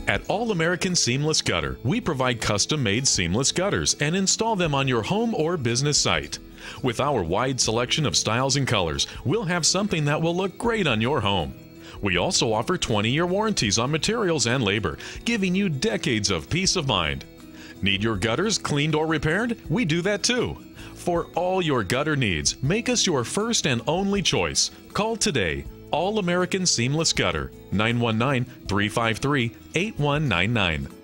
At All American Seamless Gutter, we provide custom-made seamless gutters and install them on your home or business site. With our wide selection of styles and colors, we'll have something that will look great on your home. We also offer 20-year warranties on materials and labor, giving you decades of peace of mind. Need your gutters cleaned or repaired? We do that too. For all your gutter needs, make us your first and only choice. Call today. All American Seamless Gutter, 919-353-8199.